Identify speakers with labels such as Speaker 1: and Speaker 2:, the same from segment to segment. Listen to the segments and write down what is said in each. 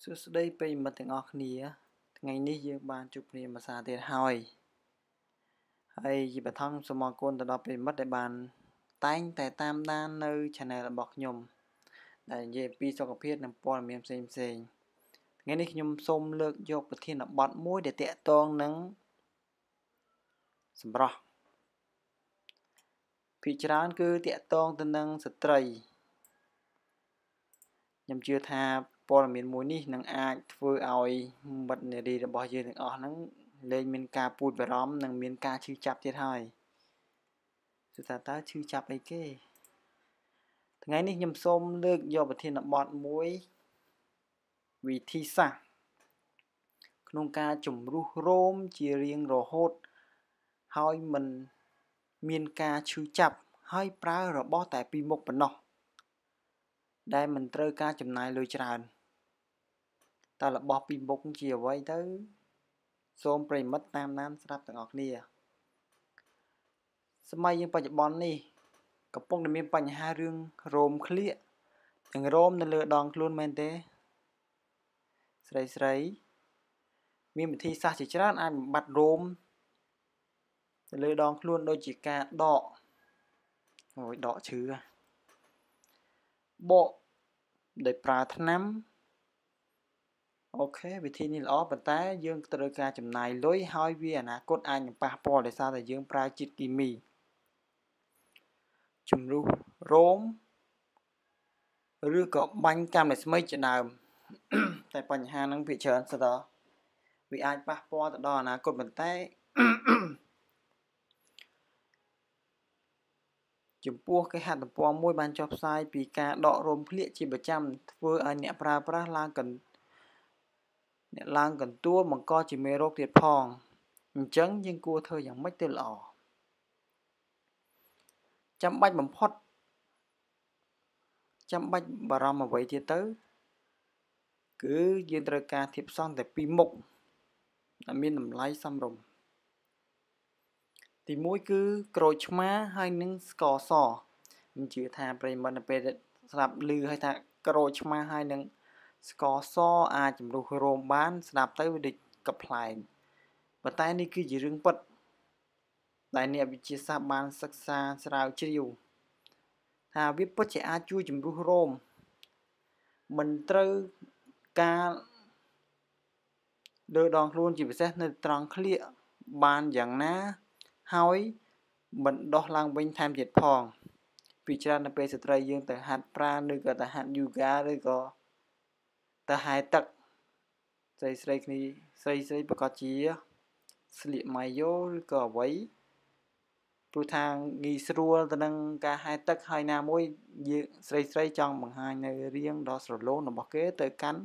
Speaker 1: សួស្តីប្រិយមិត្តទាំងអស់គ្នាថ្ងៃនេះយើងបានជួបគ្នាភាសាទៀតហើយជាបឋមសូមអរគុណទៅដល់ប្រិយមិត្តដែលបានតែងតែតាមដាននៅ Channel របស់ខ្ញុំដែលនិយាយអំពីសុខភាពនិងព័ត៌មានផ្សេងថ្ងៃនេះខ្ញុំសូមលើកយកប្រធានបទមួយដែលទាក់ទងនឹងសម្រស់ភាគច្រើនគឺទាក់ទងទៅនឹងស្ត្រីខ្ញុំជឿថាព័ត៌មានមួយនេះនឹងអាចធ្វើឲ្យមិត្តនារីរបស់យើងទាំងអស់ហ្នឹងលែងមានការពួចបារម្ភនិងមានការឈឺចាប់ទៀតហើយសួរថាតើឈឺចាប់អីគេថ្ងៃនេះខ្ញុំសូមលើកយកប្រធានបទមួយវិធីសាស្ត្រក្នុងការជំរុះរោមជារៀងរហូតហើយមិនមានការឈឺចាប់ហើយប្រើរបស់តែពីរមុខប៉ុណ្ណោះដែលមិនត្រូវការចំណាយលុយច្រើនតើរបស់ពីរមុខជាអ្វីទៅសូមប្រិយមិត្តតាមដានស្រាប់ទាំងអស់គ្នាសម័យយើងបច្ចុប្បន្ននេះកំពុងតែមានបញ្ហារឿងរោមក្លៀកនិងរោមនៅលើដងខ្លួនមែនទេស្រីមានវិធីសាស្ត្រជាច្រើនអាចបំបត្តិរោមនៅលើដងខ្លួនដូចជាការដកដកឈឺបកដោយប្រើថ្នាំអូខេវិធីនេះល្អប៉ុន្តែយើងត្រូវការចំណាយលុយហើយវាអនាគតអាចនឹងប៉ះពាល់ដោយសារតែយើងប្រើជាតិគីមីជំរុះរោមឬក៏បាញ់កាំស្មីជាដើមតែបញ្ហាហ្នឹងវាច្រើនស្ទើរវាអាចប៉ះពាល់ទៅដល់អនាគតប៉ុន្តែចំពោះគេហទំព័រមួយបានចុះផ្សាយពីការដករោមក្លៀកជាប្រចាំធ្វើឲ្យអ្នកប្រើប្រាស់ឡើងកន្ទួលបង្កជាមេរោគទៀតផងអញ្ចឹងយើងគួរធ្វើយ៉ាងម៉េចទៅល្អចាំបាច់បារម្ភអ្វីទៀតទៅគឺយើងត្រូវការធាតុផ្សំតែពីរមុខដែលមានតម្លៃសមរម្យទី1គឺក្រូចឆ្មាហើយនិងស្ករសខ្ញុំជឿថាប្រិយមិត្តនៅពេលស្ដាប់ឮឲ្យថាក្រូចឆ្មាហើយនិងស្ករសអាចជំរុះរោមបានស្ដាប់ទៅវាដូចកំប្លែងប៉ុន្តែនេះគឺជារឿងពិតដែលអ្នកវិទ្យាសាស្ត្របានសិក្សាស្រាវជ្រាវថាវាពិតជាអាចជួយជំរុះរោមមិនត្រូវការលើដងខ្លួនជាពិសេសនៅត្រង់ក្លៀកបានយ៉ាងណាហើយមិនដោះឡើងវិញថែមទៀតផងពីច្រើននៅពេលស្ត្រីយើងទៅហាត់ប្រាណឬក៏ទៅហាត់យូហ្គាឬក៏ទៅហែលទឹកស្រីប្រកាសជាស្លៀកម៉ាយ៉ូឬក៏អ្វីព្រោះថាងាយស្រួលទៅនឹងការហែលទឹកហើយណាមួយយើងស្រីចង់បង្ហាញនៅរាងដ៏ស្រឡូនរបស់គេទៅកាន់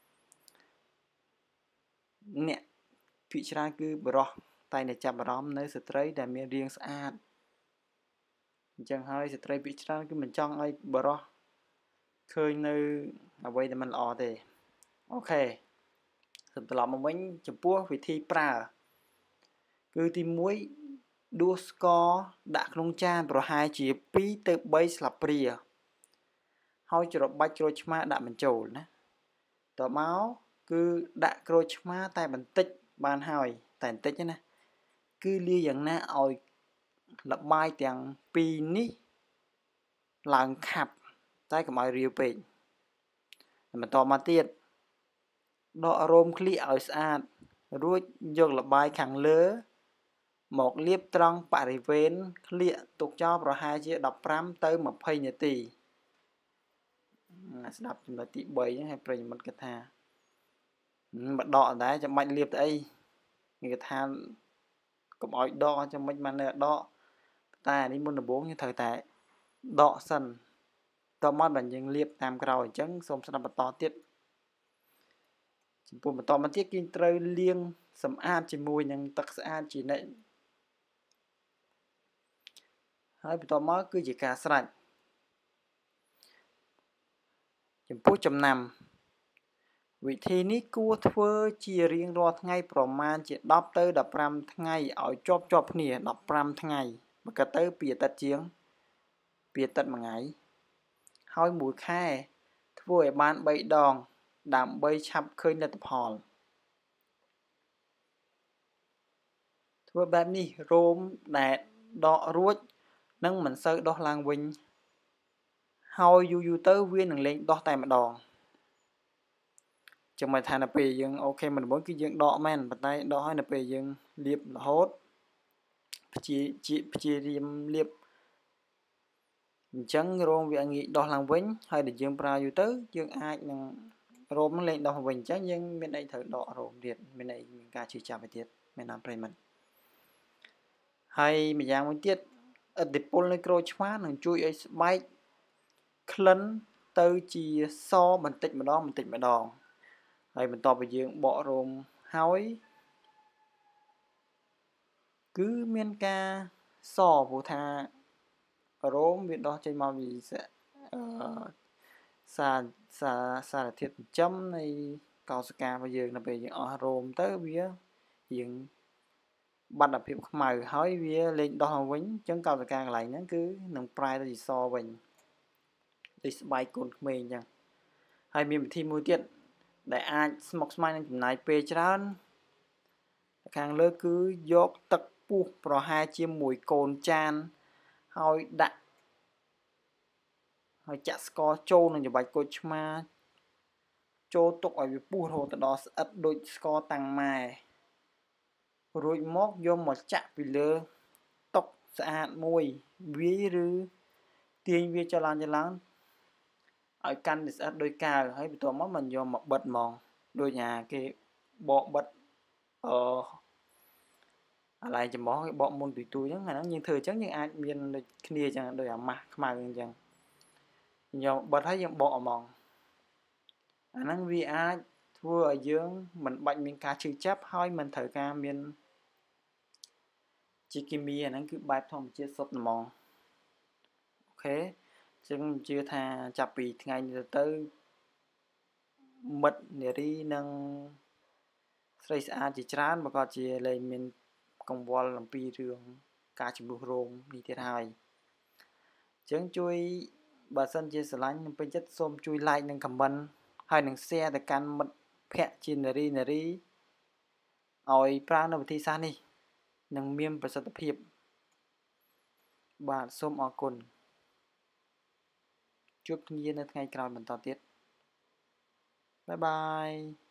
Speaker 1: អ្នកភាគច្រើនគឺបរិសុទ្ធតែតែចាប់អារម្មណ៍នៅស្ត្រីដែលមានរាងស្អាតអញ្ចឹងហើយស្ត្រីភាគច្រើនគឺមិនចង់ឲ្យបរិសុទ្ធឃើញនៅអ្វីដែលមិនល្អទេអូខេសូមត្រឡប់មកវិញចំពោះវិធីប្រើគឺទី1ដួសស្ករដាក់ក្នុងចានប្រហែលជា2ទៅ3ស្លាបព្រាហើយច្របាច់ក្រូចឆ្មាដាក់បញ្ចូលណាតមកគឺដាក់ក្រូចឆ្មាតែបន្តិចបានហើយតែបន្តិចណាគឺលាយយ៉ាងណាឲ្យលបាយទាំងពីរនេះឡើងខាប់តែកុំឲ្យរាវពេកបន្តមកទៀតដករោមក្លៀកឲ្យស្អាតរួចយកលបាយខាងលើមកលាបត្រង់បរិវេណក្លៀកទុកចោលប្រហែលជា15ទៅ20នាទីស្ដាប់ចំណុចទី3ហ្នឹងឲ្យប្រិយមិត្តគិតថាមកដកដែរចាំបាច់លាបទៅអីគេថាកុំឲ្យដកចាំមិនបាននៅដកតែនេះមុនដំបូងយើងត្រូវតែដកសិនតមកបើយើងលាបតាមក្រោយអញ្ចឹងសូមស្ដាប់បន្តទៀតចំពោះបន្តមកទៀតគេត្រូវលាងសម្អាតជាមួយនឹងទឹកស្អាតជានិច្ចហើយបន្តមកគឺជាការស្រេចចំពោះចំណាំវិធីនេះគួរធ្វើជារៀងរាល់ថ្ងៃប្រមាណជា10ទៅ15ថ្ងៃឲ្យជាប់គ្នា15ថ្ងៃបើក៏ទៅពីអាទិត្យជាងពីអាទិត្យមួយថ្ងៃហើយមួយខែធ្វើឲ្យបាន3ដងដើម្បីឆាប់ឃើញលទ្ធផលធ្វើបែបនេះរោមដែលដករួចនឹងមិនសូវដុះឡើងវិញហើយយូរទៅវានឹងលែងដុះតែម្ដងចឹងមកថានៅពេលយើងអូខេមុនដំបូងគឺយើងដកមែនប៉ុន្តែដកហើយនៅពេលយើងលាបរហូតព្យាយាមលាបអញ្ចឹងរោមវាងាយដុះឡើងវិញហើយដែលយើងប្រើយូរទៅយើងអាចនឹងរោមនឹងលែងដុះវិញអញ្ចឹងយើងមានអីត្រូវដករោមទៀតមានអីមានការជឿចាប់ទៅទៀតមានណាប្រិមិត្តហើយម្យ៉ាងមួយទៀតឥទ្ធិពលនៃក្រូចឆ្មានឹងជួយឲ្យស្បែកក្លិនទៅជាសបន្តិចម្ដងហើយបន្ទាប់ពីយើងបករោមហើយគឺមានការសព្រោះថារោមវាដោះចេញមកពីសារធាតុចិញ្ចឹមនៃកោសិការបស់យើងនៅពេលយើងអស់រោមទៅវាយើងបាត់អាភាពខ្មៅហើយវាលែងដោះមកវិញអញ្ចឹងកោសិកាកន្លែងហ្នឹងគឺនឹងប្រែទៅជាសវិញដូចស្បែកកូនក្មេងអញ្ចឹងហើយមានវិធីមួយទៀតដែលអាចស្មុគស្មាញនឹងចំណាយពេលច្រើនខាងលើគឺយកទឹកពុះប្រហែលជាមួយកូនចានហើយដាក់ហើយចាក់ស្ករចូលនឹងច្របាច់ក្រូចឆ្មាចូលទុកឲ្យវាពុះរហូតដល់ស្អិតដូចស្ករតាំងម៉ែរួចមកយកមកចាក់ពីលើតុស្អាតមួយវាយឬទាញវាចុះឡើងឲ្យកាន់តែស្អិតដូចកៅហើយបន្ទាប់មកមិនយកមកបិទហ្មងដូចណាគេបកបិទអាឡែងចំហគេបកមុនទុយហ្នឹងអាហ្នឹងយើងធ្វើអញ្ចឹងយើងអាចមានដូចគ្នាអញ្ចឹងដូចអាម៉ាស់ខ្មៅអញ្ចឹងយកបិទហើយយើងបកហ្មងអាហ្នឹងវាអាចធ្វើឲ្យយើងមិនបាច់មានការឈឺចាប់ហើយមិនត្រូវការមានជាគីមីអាហ្នឹងគឺបែបធម្មជាតិសុទ្ធហ្មងអូខេអញ្ចឹងជឿថាចាប់ពីថ្ងៃនេះទៅមិត្តនារីនិងស្រីស្អាតជាច្រើនប្រកាសជាលែងមានកង្វល់អំពីរឿងការជំនួសរោមនេះទៀតហើយអញ្ចឹងជួយបើសិនជាស្រឡាញ់និងពេញចិត្តសូមជួយ like និង comment ហើយនិង share ទៅកាន់មិត្តភ័ក្តិជានារីឲ្យប្រើនៅវិធីសាស្ត្រនេះនឹងមានប្រសិទ្ធភាពបាទសូមអរគុណជួបគ្នានៅថ្ងៃក្រោយបន្តទៀតបាយបាយ